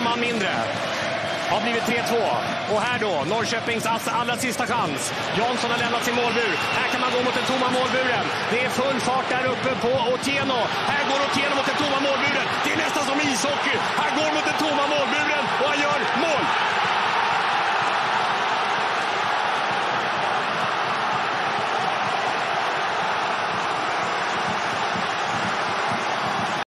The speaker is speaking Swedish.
man mindre. Har blivit 3-2. Och här då, Norrköpings allra sista chans. Jansson har lämnat sin målbur. Här kan man gå mot den tomma målburen. Det är full fart där uppe på Otieno. Här går Otieno mot den tomma målburen. Det är nästan som